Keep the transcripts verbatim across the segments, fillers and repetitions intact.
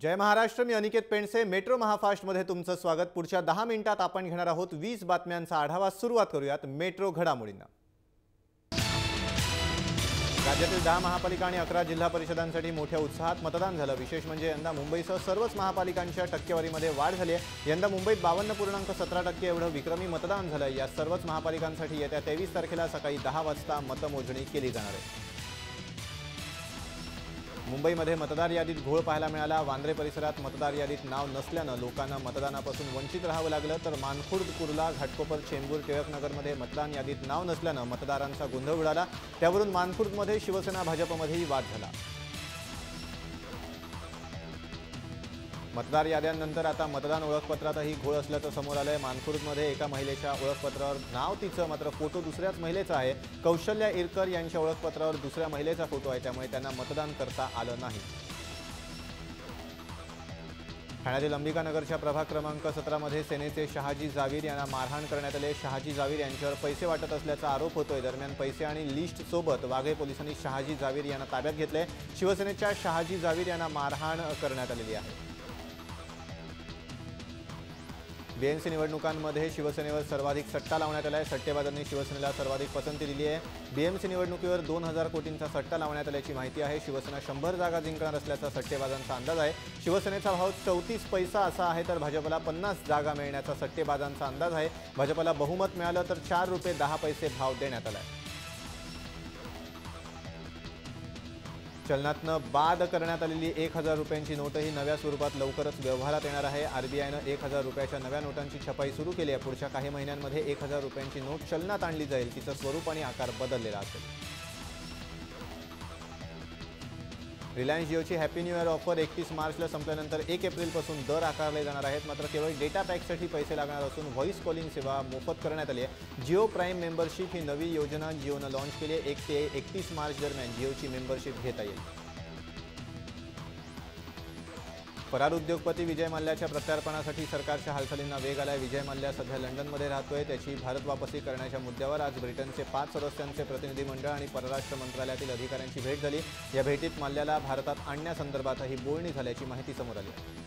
जय महाराष्ट्र। मी Aniket Pendse. Metro महाफास्टमध्ये तुमचं स्वागत। पुढच्या दहा मिनिटात आपण घेणार आहोत वीस बातम्यांचा आढावा। सुरुवात करूयात मेट्रो घडामोडींना। राज्यातील दहा महापालिका आणि अकरा जिल्हा परिषदांसाठी मोठ्या उत्साहात मतदान झालं। विशेष म्हणजे यंदा मुंबईसह सर्वच महापालिकांच्या टक्केवारीमध्ये वाढ झाली आहे। यंदा मुंबईत बावन्न पूर्णांक सतरा टक्के एवढं विक्रमी मतदान झालं। या सर्वच महापालिकांसाठी येत्या तेवीस तारखेला सकाळी दहा वाजता मतमोजणी केली जाणार आहे। मुंबईमध्ये मतदार यादीत घोळ पाहायला मिळाला। वांद्रे परिसरात मतदार यादीत नाव नसल्यानं लोकांना मतदानापासून वंचित राहावं लागलं, तर मानखुर्द, कुर्ला, घाटकोपर, चेंबूर, टिळकनगरमध्ये मतदान यादीत नाव नसल्यानं मतदारांचा गोंधळ उडाला। त्यावरून मानखुर्दमध्ये शिवसेना भाजपमध्येही वाद झाला। मतदार याद्यांनंतर आता मतदान ओळखपत्रातही घोळ असल्याचं समोर आलंय। मानखुर्दमध्ये एका महिलेच्या ओळखपत्रावर नाव तिचं, मात्र फोटो दुसऱ्याच महिलेचा आहे। कौशल्या इरकर यांच्या ओळखपत्रावर दुसऱ्या महिलेचा फोटो आहे, त्यामुळे त्यांना मतदान करता आलं नाही। ठाण्यातील अंबिकानगरच्या प्रभाग क्रमांक सतरा मध्ये सेनेचे शहाजी जावीर यांना मारहाण करण्यात आले। शहाजी जावीर यांच्यावर पैसे वाटत असल्याचा आरोप होतोय। दरम्यान पैसे आणि लिस्ट सोबत वाघे पोलिसांनी शहाजी जावीर यांना ताब्यात घेतले। शिवसेनेच्या शहाजी जावीर यांना मारहाण करण्यात आलेली आहे। बीएमसी निवडणुकांमध्ये शिवसेनेवर सर्वाधिक सट्टा लावण्यात आला आहे। सट्टेबाजांनी शिवसेनेला सर्वाधिक पसंती दिली आहे। बीएमसी निवडणुकीवर दोन हजार कोटींचा सट्टा लावण्यात आल्याची माहिती आहे। शिवसेना शंभर जागा जिंकणार असल्याचा सट्टेबाजांचा अंदाज आहे। शिवसेनेचा भाव चौतीस पैसा असा आहे, तर भाजपला पन्नास जागा मिळण्याचा सट्टेबाजांचा अंदाज आहे। भाजपला बहुमत मिळालं तर चार रुपये दहा पैसे भाव देण्यात आला आहे। चलनातनं बाद करण्यात आलेली एक हजार रुपयांची नोटही नव्या स्वरूपात लवकरच व्यवहारात येणार आहे। आरबीआयनं एक हजार रुपयाच्या नव्या नोटांची छपाई सुरू केली आहे। पुढच्या काही महिन्यांमध्ये एक हजार रुपयांची नोट चलनात आणली जाईल। तिचं स्वरूप आणि आकार बदललेला असेल। रिलायन्स जिओची हॅपी न्यू इयर ऑफर एकतीस मार्चला संपल्यानंतर एक एप्रिलपासून दर आकारले जाणार आहेत। मात्र केवळ डेटा पॅकसाठी पैसे लागणार असून व्हॉइस कॉलिंग सेवा मोफत करण्यात आली आहे। जिओ प्राईम मेंबरशिप ही नवी योजना जिओनं लॉन्च केली आहे। एक ते एकतीस मार्च दरम्यान जिओची मेंबरशिप घेता येईल। फरार उद्योगपती विजय मल्ल्याच्या प्रत्यार्पणासाठी सरकारच्या हालचालींना वेग आलाय। विजय मल्ल्या सध्या लंडनमध्ये राहतोय। त्याची भारत वापसी करण्याच्या मुद्द्यावर आज ब्रिटनचे पाच सदस्यांचे प्रतिनिधी मंडळ आणि परराष्ट्र मंत्रालयातील अधिकाऱ्यांची भेट झाली। या भेटीत मल्ल्याला भारतात आणण्यासंदर्भातही बोलणी झाल्याची माहिती समोर आली आहे।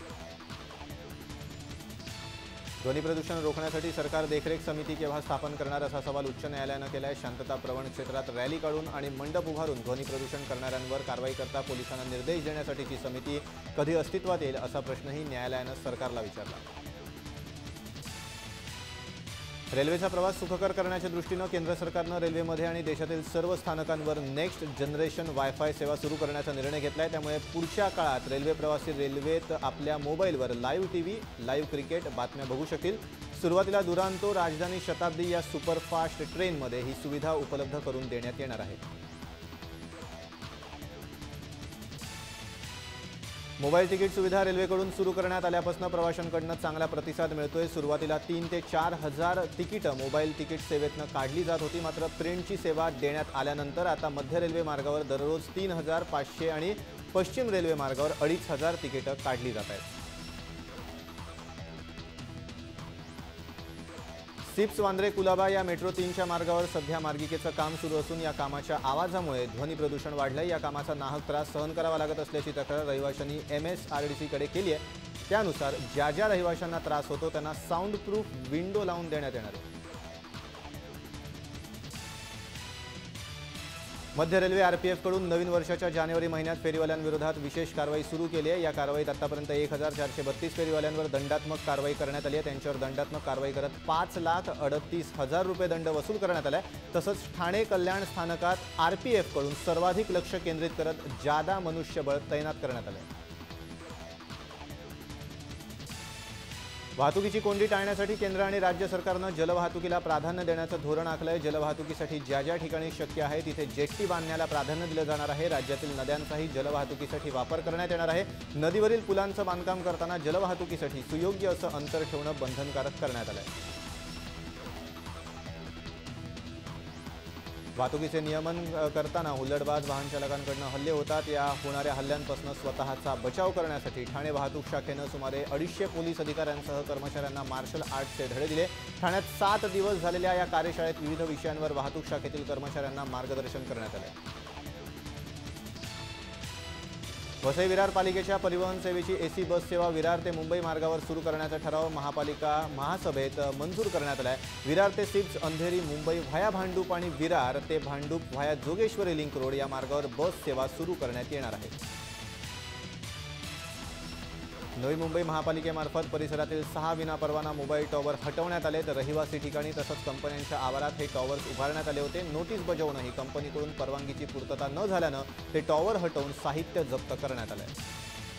ध्वनी प्रदूषण रोखण्यासाठी सरकार देखरेख समिती केव्हा स्थापन करणार असा सवाल उच्च न्यायालयानं केलाय। शांतता प्रवण क्षेत्रात रॅली काढून आणि मंडप उभारून ध्वनी प्रदूषण करणाऱ्यांवर कारवाई करता पोलिसांना निर्देश देण्यासाठीची समिती कधी अस्तित्वात येईल असा प्रश्नही न्यायालयानं सरकारला विचारला। रेल्वेचा प्रवास सुखकर करण्याच्या दृष्टीनं केंद्र सरकारनं रेल्वेमध्ये आणि देशातील सर्व स्थानकांवर नेक्स्ट जनरेशन वायफाय सेवा सुरू करण्याचा निर्णय घेतलाय। त्यामुळे पुढच्या काळात रेल्वे प्रवासी रेल्वेत आपल्या मोबाईलवर लाईव्ह टीव्ही, लाईव्ह क्रिकेट बातम्या बघू शकतील। सुरुवातीला दुरांतो, राजधानी, शताब्दी या सुपरफास्ट ट्रेनमध्ये ही सुविधा उपलब्ध करून देण्यात येणार आहे। मोबाईल तिकीट सुविधा रेल्वेकडून सुरू करण्यात आल्यापासून प्रवाशांकडून चांगला प्रतिसाद मिळतोय। सुरुवातीला तीन ते चार हजार तिकीटं मोबाईल तिकीट सेवेतनं काढली जात होती, मात्र प्रिंटची सेवा देण्यात आल्यानंतर आता मध्य रेल्वे मार्गावर दररोज तीन हजार पाचशे आणि पश्चिम रेल्वे मार्गावर अडीच हजार तिकीटं काढली जात आहेत। सिप्स वांद्रे कुलाबा या मेट्रो तीनच्या मार्गावर सध्या मार्गिकेचं काम सुरू असून या कामाच्या आवाजामुळे ध्वनी प्रदूषण वाढलंय। या कामाचा नाहक त्रास सहन करावा लागत असल्याची तक्रार रहिवाशांनी एम एस आर डी सीकडे केली आहे। त्यानुसार ज्या ज्या रहिवाशांना त्रास होतो त्यांना साऊंड प्रूफ विंडो लावून देण्यात येणार आहे। मध्य रेल्वे आरपीएफ कडून नवीन वर्षाच्या जानेवारी महिन्यात फेरीवाल्यांविरोधात विशेष कारवाई सुरू केली आहे। या कारवाईत आतापर्यंत एक हजार चारशे बत्तीस फेरीवाल्यांवर दंडात्मक कारवाई करण्यात आली आहे। त्यांच्यावर दंडात्मक कारवाई करत पाच लाख अडतीस हजार रुपये दंड वसूल करण्यात आलाय। तसंच ठाणे कल्याण स्थानकात आरपीएफ कडून सर्वाधिक लक्ष केंद्रित करत जादा मनुष्यबळ तैनात करण्यात आलंय। वाहतुकीची कोंडी टाळण्यासाठी केंद्र आणि राज्य सरकारनं जलवाहतुकीला प्राधान्य देण्याचं धोरण आखलंय। जलवाहतुकीसाठी ज्या ज्या ठिकाणी शक्य आहे तिथे जेट्टी बांधण्याला प्राधान्य दिलं जाणार आहे। राज्यातील नद्यांचाही जलवाहतुकीसाठी वापर करण्यात येणार आहे। नदीवरील पुलांचं बांधकाम करताना जलवाहतुकीसाठी सुयोग्य असं अंतर ठेवणं बंधनकारक करण्यात आलंय। वाहतुकीचे नियमन करताना हुल्लडबाज वाहन चालकांकडून हल्ले होतात। या होणाऱ्या हल्ल्यांपासून स्वतःचा बचाव करण्यासाठी ठाणे वाहतूक शाखेनं सुमारे अडीचशे पोलीस अधिकाऱ्यांसह कर्मचाऱ्यांना मार्शल आर्टचे धडे दिले। ठाण्यात सात दिवस झालेल्या या कार्यशाळेत विविध विषयांवर वाहतूक शाखेतील कर्मचाऱ्यांना मार्गदर्शन करण्यात आले। वसई विरार पालिकेच्या परिवहन सेवेची एसी बस सेवा विरार ते मुंबई मार्गावर सुरू करण्याचा ठराव महापालिका महासभेत मंजूर करण्यात आला आहे। विरार ते सिप्स, अंधेरी, मुंबई व्हाया भांडूप आणि विरार ते Bhandup via Jogeshwari link road या मार्गावर बस सेवा सुरू करण्यात येणार आहे। नवी मुंबई महापालिकेमार्फत परिसरातील सहा विनापरवाना मोबाईल टॉवर हटवण्यात आले, तर रहिवासी ठिकाणी तसंच कंपन्यांच्या आवारात हे टॉवर्स उभारण्यात आले होते। नोटीस बजावूनही कंपनीकडून परवानगीची पूर्तता न झाल्यानं ते टॉवर हटवून साहित्य जप्त करण्यात आले।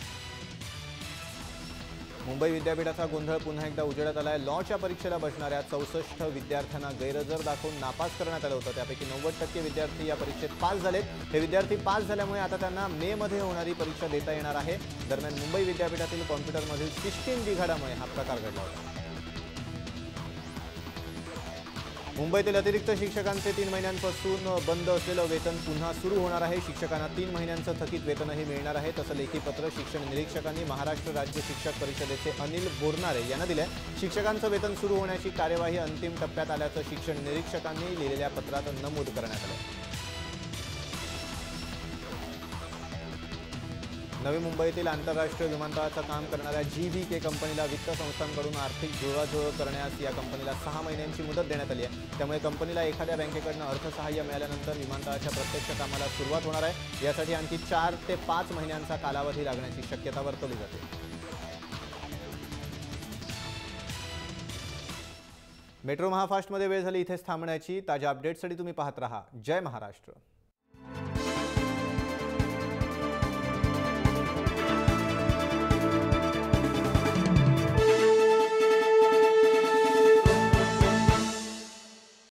मुंबई विद्यापीठाचा गोंधळ पुन्हा एकदा उजेडात आलाय। लॉच्या परीक्षेला बसणाऱ्या चौसष्ट विद्यार्थ्यांना गैरहजर दाखवून नापास करण्यात आलं होतं। त्यापैकी नव्वद टक्के विद्यार्थी या परीक्षेत पास झालेत। हे विद्यार्थी पास झाल्यामुळे आता त्यांना मे मध्ये होणारी परीक्षा देता येणार आहे। दरम्यान मुंबई विद्यापीठातील कॉम्प्युटरमधील सिस्टीम बिघाडामुळे हा प्रकार घडला होता। मुंबईतील अतिरिक्त शिक्षकांचे तीन महिन्यांपासून बंद असलेलं वेतन पुन्हा सुरू होणार आहे। शिक्षकांना तीन महिन्यांचं थकीत वेतनही मिळणार आहे। तसं लेखी पत्र शिक्षण निरीक्षकांनी महाराष्ट्र राज्य शिक्षक परिषदेचे अनिल बोरनारे यांना दिले। शिक्षकांचं वेतन सुरू होण्याची कार्यवाही अंतिम टप्प्यात आल्याचं शिक्षण निरीक्षकांनी लिहिलेल्या पत्रात नमूद करण्यात आलं। नवी मुंबईतील आंतरराष्ट्रीय विमानतळाचं काम करणाऱ्या जी व्ही के कंपनीला वित्त संस्थांकडून आर्थिक जुळवाजुळव करण्यास या कंपनीला सहा महिन्यांची मुदत देण्यात आली आहे। त्यामुळे कंपनीला एखाद्या बँकेकडून अर्थसहाय्य मिळाल्यानंतर विमानतळाच्या प्रत्यक्ष कामाला सुरुवात होणार आहे। यासाठी आणखी चार ते पाच महिन्यांचा कालावधी लागण्याची शक्यता वर्तवली जाते। मेट्रो महाफास्टमध्ये वेळ झाली इथेच थांबण्याची। ताज्या अपडेट्ससाठी तुम्ही पाहत रहा जय महाराष्ट्र।